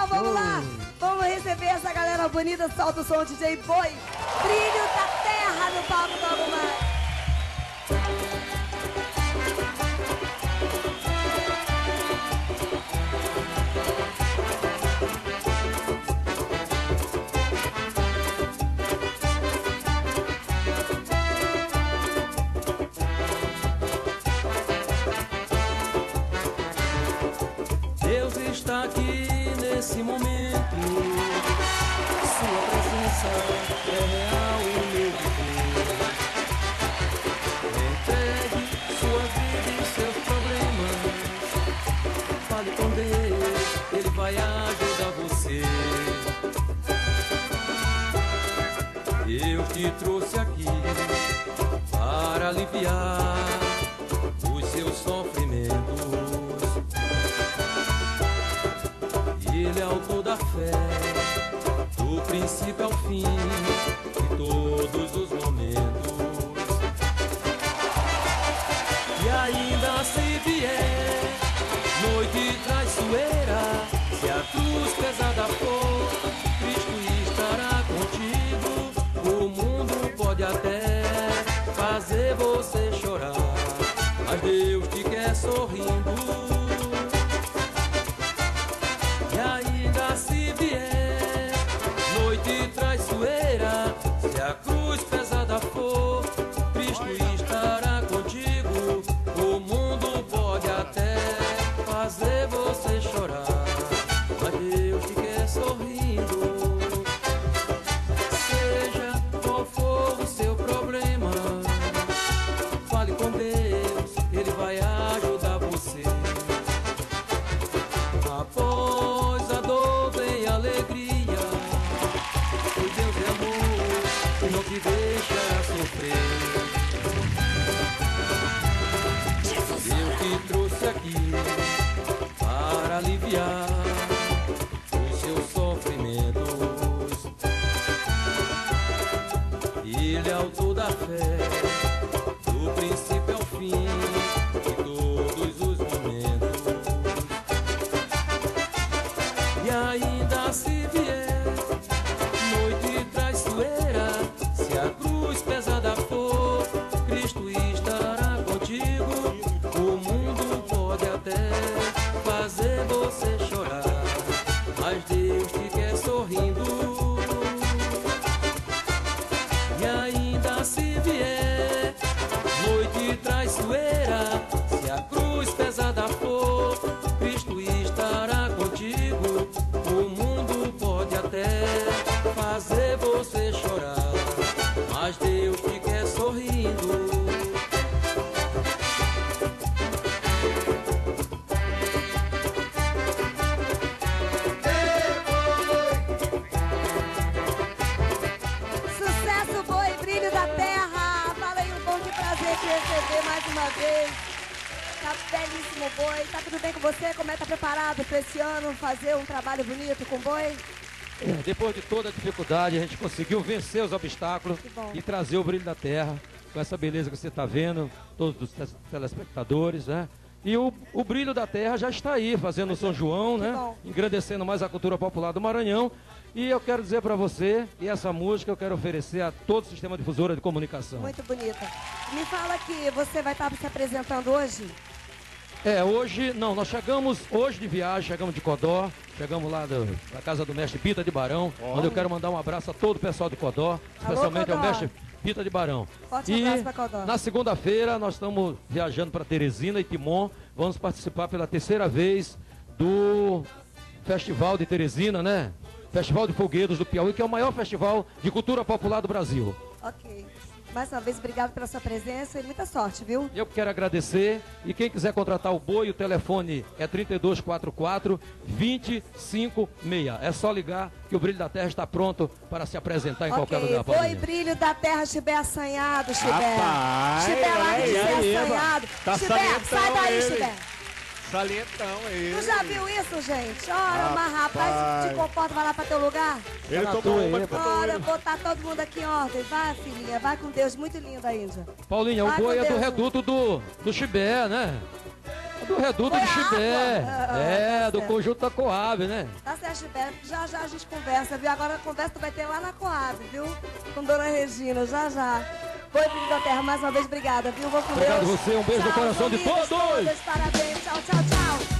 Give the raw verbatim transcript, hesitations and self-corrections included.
Então vamos lá, vamos receber essa galera bonita. Solta o som, D J Boi. Brilho da Terra no palco do Agumar. Deus está aqui nesse momento, sua presença é real em meu viver. Entregue sua vida e seus problemas, fale com Deus, Ele vai ajudar você. Eu te trouxe aqui para aliviar os seus sofrimentos. Ele é autor da fé, do princípio ao fim, de todos os momentos. E ainda se vier noite traiçoeira, se a cruz pesada for, Cristo estará contigo. O mundo pode até fazer você chorar, mas Deus te quer sorrindo. Se vier noite traiçoeira, se a cruz pesada for, Cristo estará contigo. O mundo pode até fazer você chorar, mas Deus te quer sorrindo. Seja qual for o seu problema, fale com Deus, Ele vai ajudar você. Após a dor vem a alegria, pois Deus é amor e não te deixará sofrer. Eu te trouxe aqui para aliviar os seus sofrimentos. Ele é autor da fé, do princípio ao fim, de todos os momentos. E ainda se vier noite traiçoeira, se a cruz pesada for, Cristo estará contigo. O mundo pode até fazer você chorar, mas Deus te quer sorrindo. E ainda se vier noite traiçoeira, se a cruz pesada for, Cristo estará contigo. O mundo pode até fazer você chorar, mas Deus te quer sorrindo. Sucesso, Boi, Brilho da Terra. Fala aí, um bom de prazer te receber mais uma vez. Tá belíssimo, Boi. Tá tudo bem com você? Como é que tá preparado para esse ano fazer um trabalho bonito com o Boi? É, depois de toda a dificuldade, a gente conseguiu vencer os obstáculos e trazer o brilho da terra, com essa beleza que você está vendo, todos os telespectadores, né? E o, o brilho da terra já está aí, fazendo o São João, né? Engrandecendo mais a cultura popular do Maranhão. E eu quero dizer para você, e essa música eu quero oferecer a todo o sistema difusora de comunicação. Muito bonita. Me fala que você vai estar se apresentando hoje? É, hoje, não, nós chegamos hoje de viagem, chegamos de Codó, chegamos lá do, da casa do mestre Pita de Barão, oh. onde eu quero mandar um abraço a todo o pessoal de Codó, especialmente Alô, Codó. ao mestre Pita de Barão. Forte e abraço pra Codó. Na segunda-feira nós estamos viajando para Teresina e Timon, vamos participar pela terceira vez do Festival de Teresina, né? Festival de Fogueiros do Piauí, que é o maior festival de cultura popular do Brasil. Ok. Mais uma vez, obrigado pela sua presença e muita sorte, viu? Eu quero agradecer. E quem quiser contratar o Boi, o telefone é trinta e dois quarenta e quatro, vinte e cinco seis. É só ligar que o Brilho da Terra está pronto para se apresentar em okay. qualquer lugar. Boi, Brilho da Terra, Chibé assanhado, Chibé. Rapaz, Chibé lá de ser assanhado. Tá Chibé, sai daí, ele. Chibé. Salientão ele. Tu já viu isso, gente? Ora, mas rapaz, te comporta, vai lá pra teu lugar. Ele tomou uma de Ora, botar todo mundo aqui em ordem. Vai, filhinha, vai com Deus. Muito linda a Índia. Paulinha, vai o Boi é Deus. do reduto do, do Chibé, né? Do Reduto Foi de a Chibé. água? É, Ah, do tá conjunto da Coab, né? Tá certo, Chibé. Já já a gente conversa, viu? Agora a conversa vai ter lá na Coab, viu? Com Dona Regina, já já. Foi, filho da terra, mais uma vez, obrigada, viu? Vou com Obrigado Deus. você, um beijo Tchau, no coração de famílias todos. todas. Parabéns, tchau, tchau, tchau.